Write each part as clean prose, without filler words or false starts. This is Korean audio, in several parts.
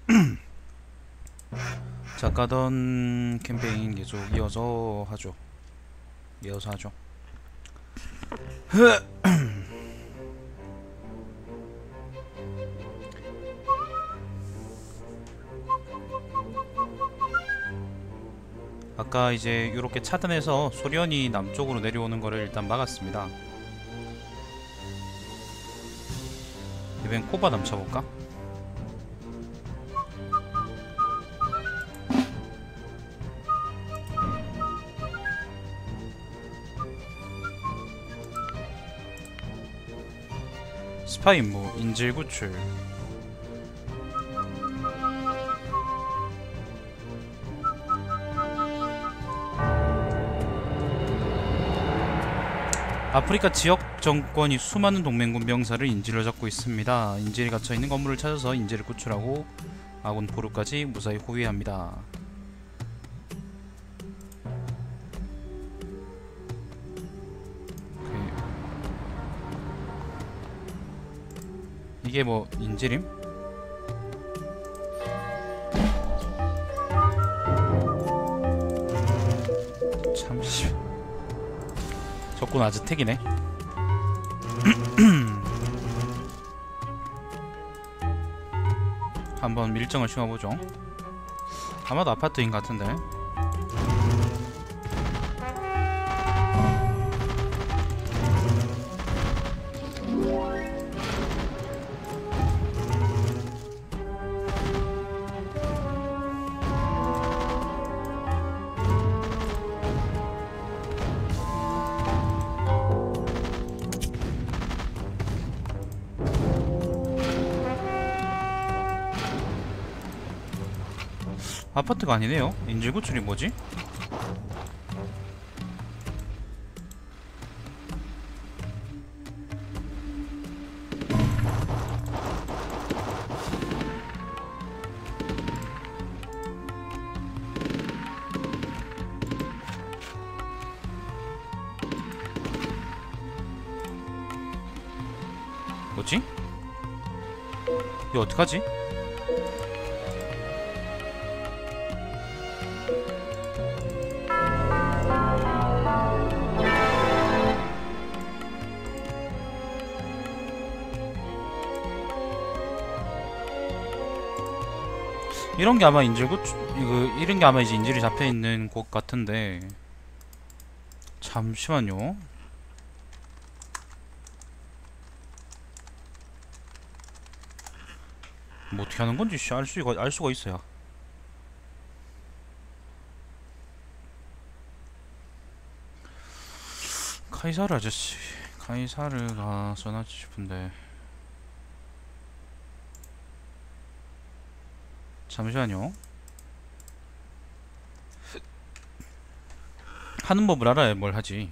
작가던 캠페인 계속 이어서 하죠. 이어서 하죠. 아까 이제 이렇게 차단해서 소련이 남쪽으로 내려오는 거를 일단 막았습니다. 이번엔 코바 남쳐볼까? 스파 임무, 인질 구출. 아프리카 지역 정권이 수많은 동맹군 병사를 인질로 잡고 있습니다. 인질이 갇혀있는 건물을 찾아서 인질을 구출하고 아군 포로까지 무사히 호위합니다. 이게 뭐 인질임? 참씨, 적군 아즈텍이네. 한번 밀정을 심어보죠. 아마도 아파트인 것 같은데. 아파트가 아니네요. 인질 구출이 뭐지? 뭐지? 이거 어떡하지? 이런 게 아마 인질구 이런 게 아마 이제 인질이 잡혀 있는 곳 같은데. 잠시만요. 뭐 어떻게 하는 건지 알 수가 있어요. 카이사르 아저씨, 카이사르가 써놨지 싶은데. 잠시만요. 하는 법을 알아야 뭘 하지.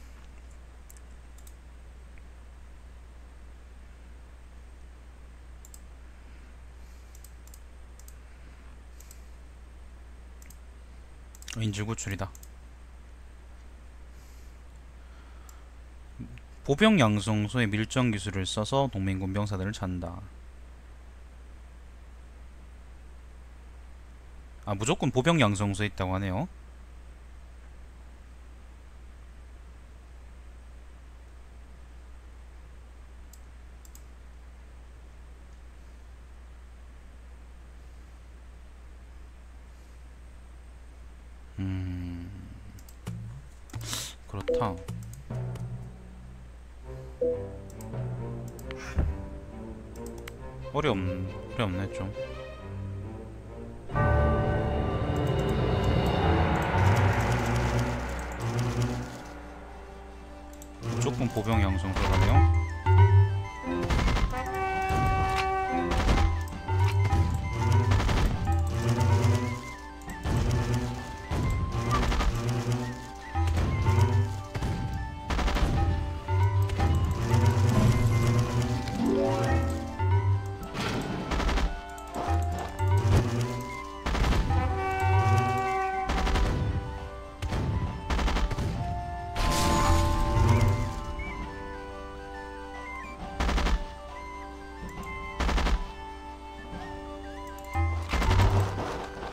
인질 구출이다. 보병 양성소의 밀정 기술을 써서 동맹군 병사들을 찾는다. 아, 무조건 보병 양성소에 있다고 하네요. 그렇다. 어렵네 좀. 무조건 보병 양성소라네요.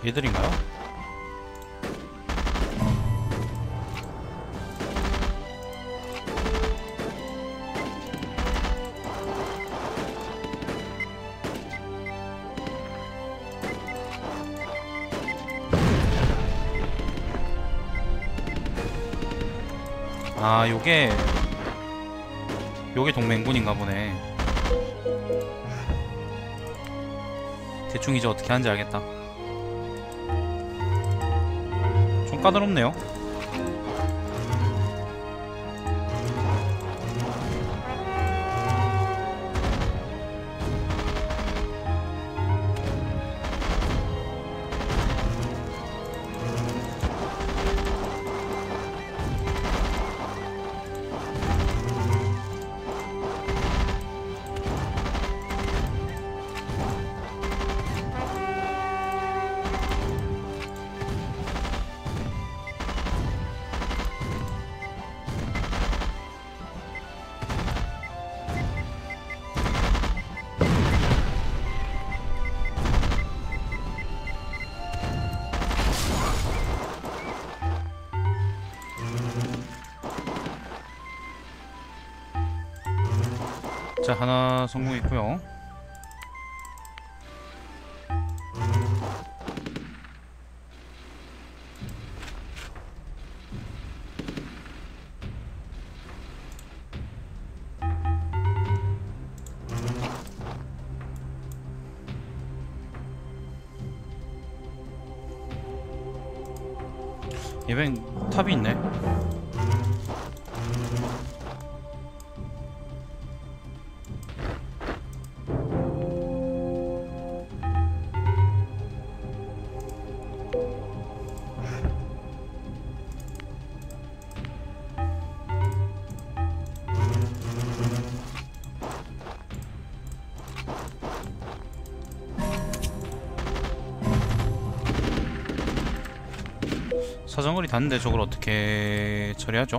얘들인가요? 아, 요게 동맹군인가 보네. 대충 이제 어떻게 하는지 알겠다. 좀 까다롭네요. 자, 하나 성공했고요. 얘는 탑이 있네. 사정거리 닿는데 저걸 어떻게 처리하죠?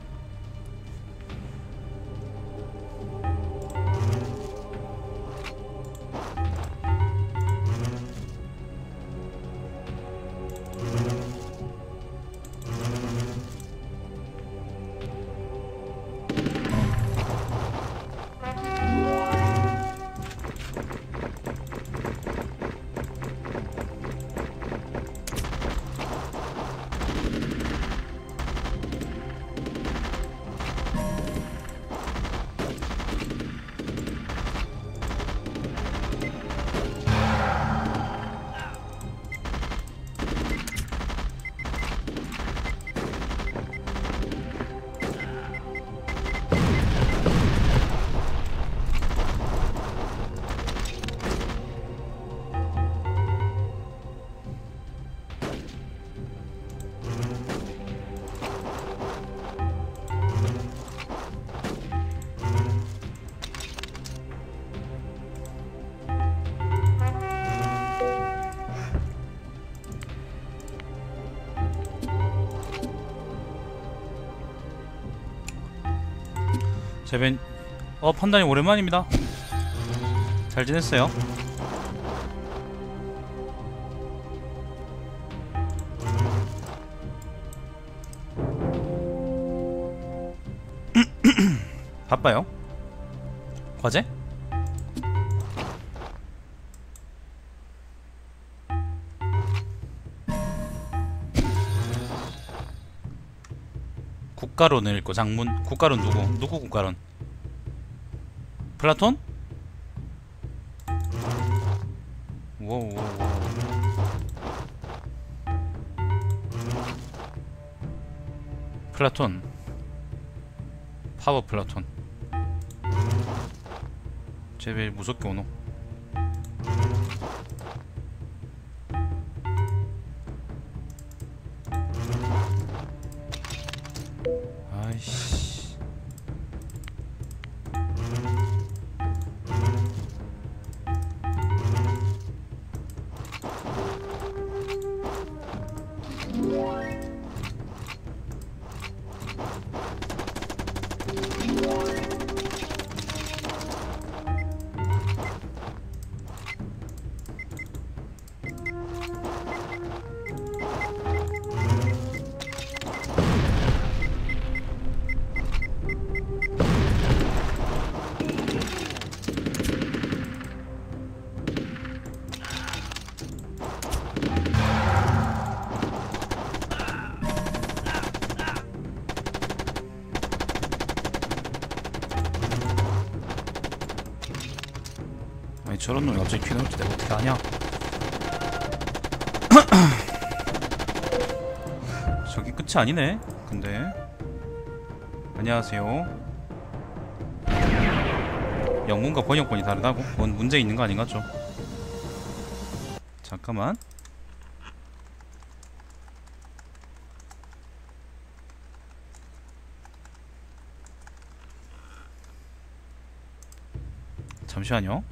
제벤 판단이 오랜만입니다. 잘 지냈어요? 바빠요? 과제? 국가론을 읽고 장문. 국가론 누구 국가론? 플라톤? 워우. 플라톤. 파워 플라톤. 제일 무섭게 오노. 아이씨. 저런 놈이 갑자기 튀어나올 때 내가 어떻게 하냐? 저기 끝이 아니네. 근데 안녕하세요. 영문과 번역본이 다르다고? 뭔 문제 있는 거 아닌가 좀. 잠깐만. 잠시만요.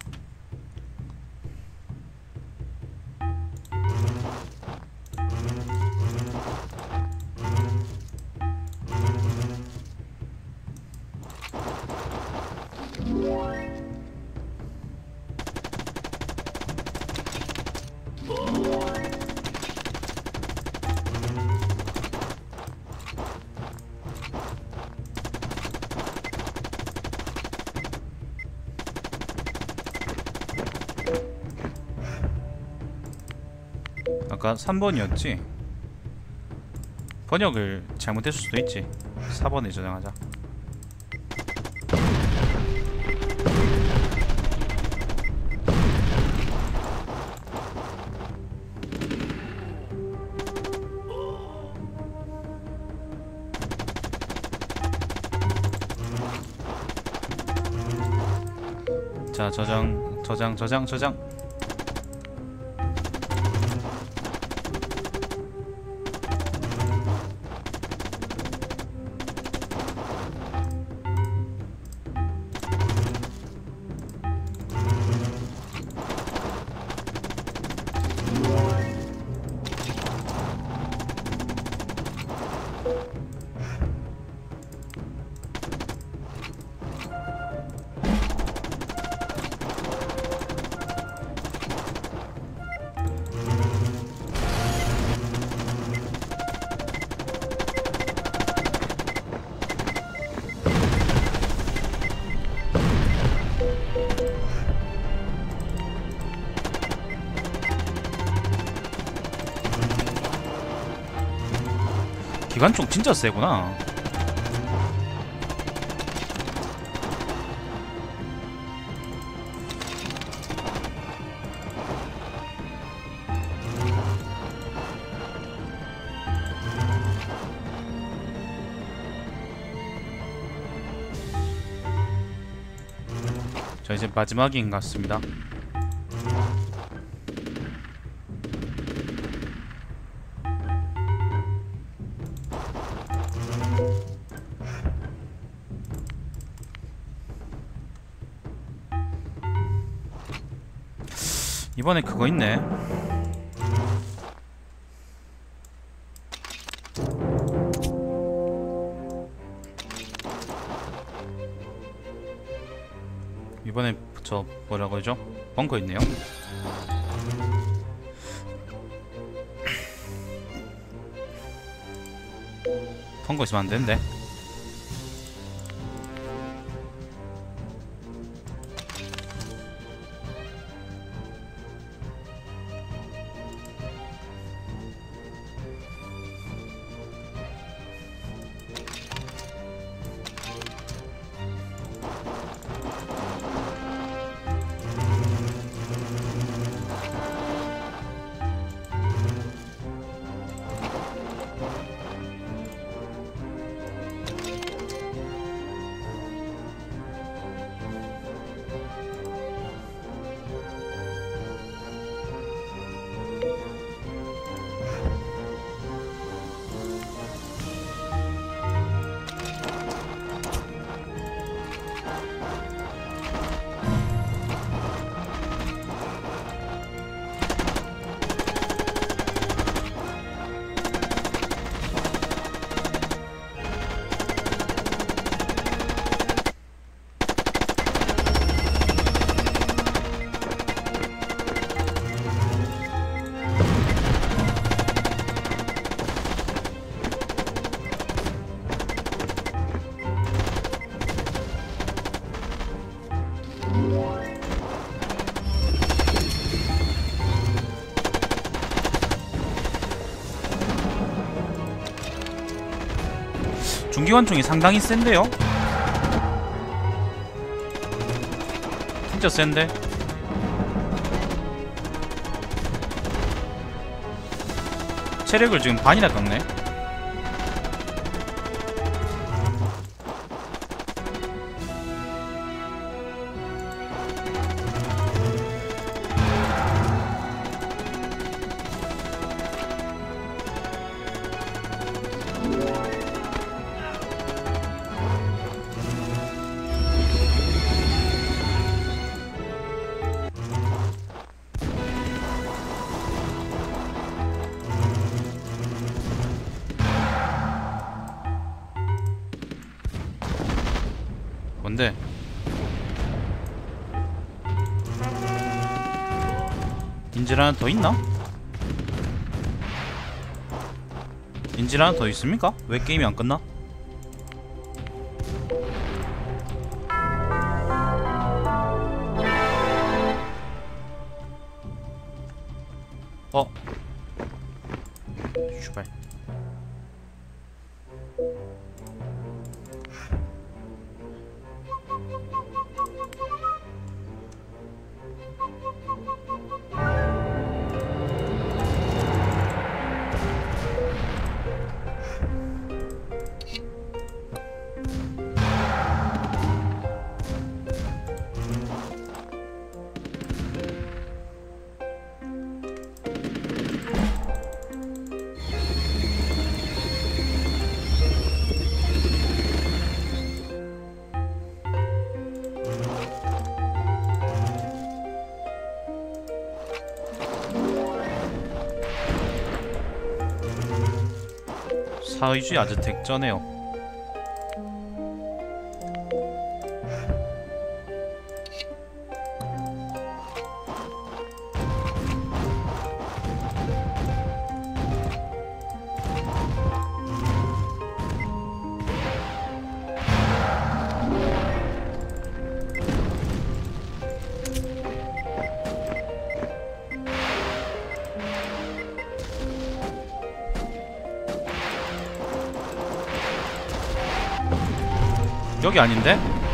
아까 3번이었지? 번역을 잘못했을 수도 있지. 4번에 저장하자. 자, 저장. 기관총 진짜 세구나. 자, 이제 마지막인 것 같습니다. 이번에 그거 있네. 이번에 저 뭐라고 하죠? 벙커 있네요. 벙커 있으면 안 되는데. 중기관총이 상당히 센데요? 진짜 센데? 체력을 지금 반이나 깎네. 뭔데? 인질 하나 더 있나? 인질 하나 더 있습니까? 왜 게임이 안 끝나? 슈발. 사의주의 아주 택전해요. 여기 아닌데?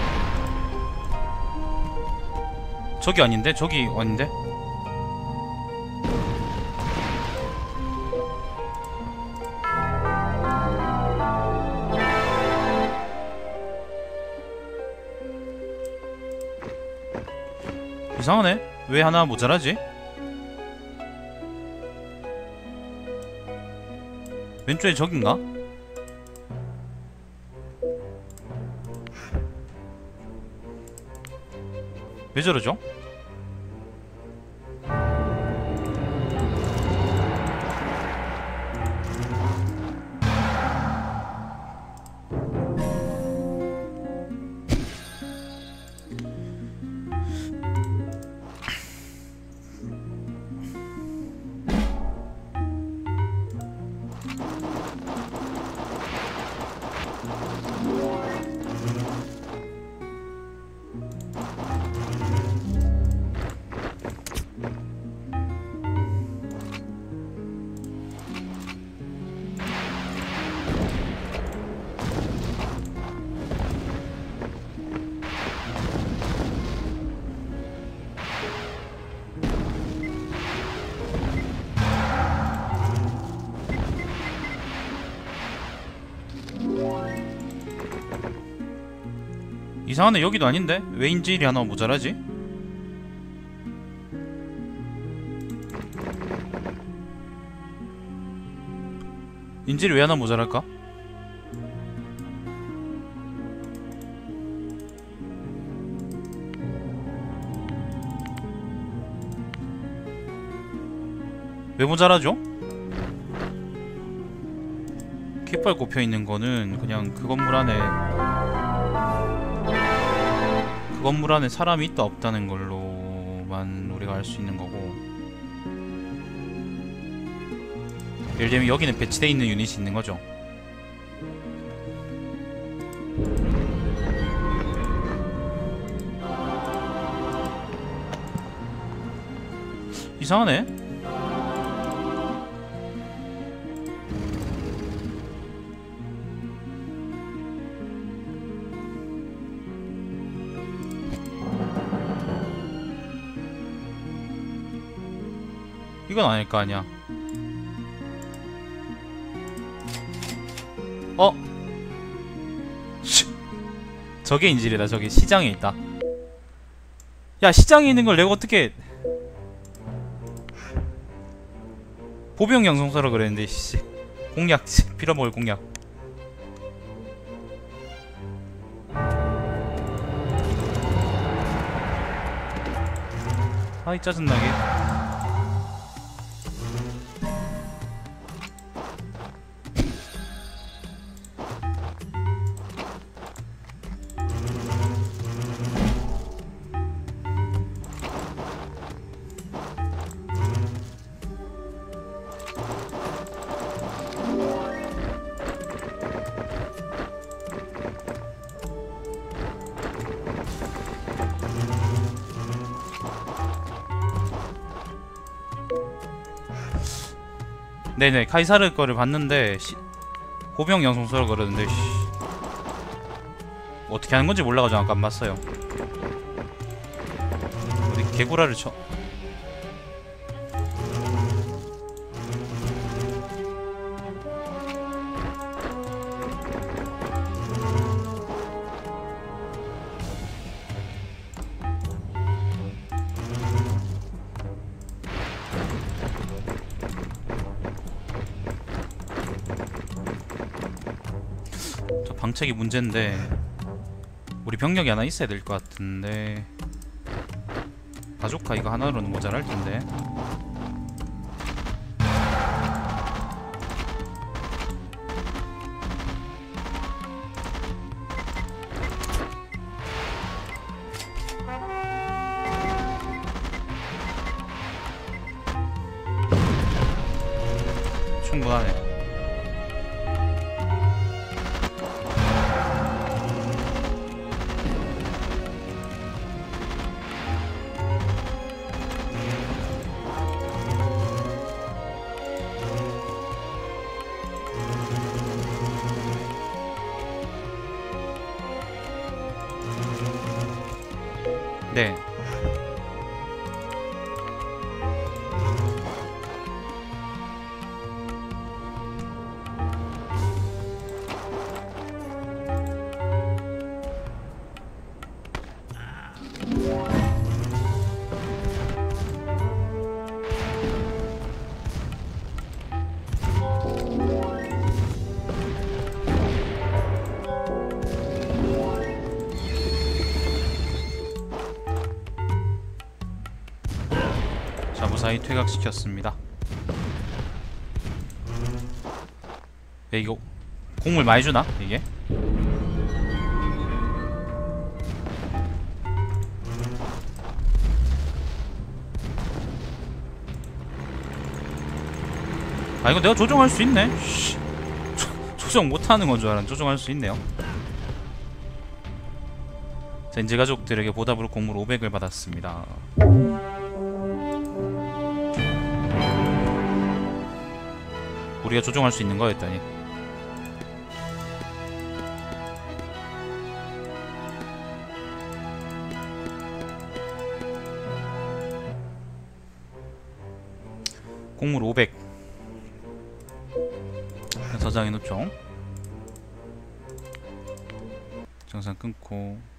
저기 아닌데? 저기 아닌데? 이상하네? 왜 하나 모자라지? 왼쪽에 저긴가? 왜 저러죠? 이상하네. 여기도 아닌데? 왜 인질이 하나 모자라지? 인질이 왜 하나 모자랄까? 왜 모자라죠? 깃발 꼽혀있는 거는 그냥 그 건물 안에 사람이 있다 없다는 걸로만 우리가 알 수 있는 거고, 예를 들면 여기는 배치되어 있는 유닛이 있는 거죠. 이상하네. 이건 아닐 거 아니야. 어? 저게 인질이다. 저기 시장에 있다. 야, 시장에 있는 걸 내가 어떻게 보병 양성서라 그랬는데 씨. 공약 빌어먹을 공약. 아이 짜증나게. 네네, 카이사르 거를 봤는데 보병 양성소라 그러는데 어떻게 하는 건지 몰라가지고 아까 안 봤어요. 어디 개구라를 쳐. 방책이 문제인데 우리 병력이 하나 있어야 될 것 같은데 바조카 이거 하나로는 모자랄 텐데. 충분하네. 네. 자, 무사히 퇴각시켰습니다. 야, 이거 곡물 많이 주나? 이게? 아, 이거 내가 조정할 수 있네? 조정 못하는 건 줄 알았는데 조정할 수 있네요. 자, 인제 가족들에게 보답으로 곡물 500을 받았습니다. 우리가 조종할 수 있는 거였다니. 곡물 500 저장해 놓죠. 정상 끊고